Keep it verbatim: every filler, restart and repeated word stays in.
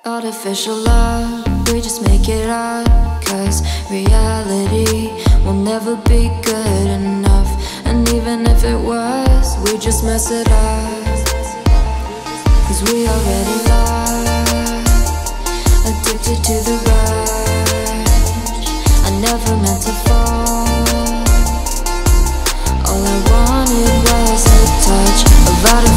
Artificial love, we just make it up, 'cause reality will never be good enough. And even if it was, we just mess it up, 'cause we already lost, addicted to the rush. I never meant to fall. All I wanted was a touch of artificial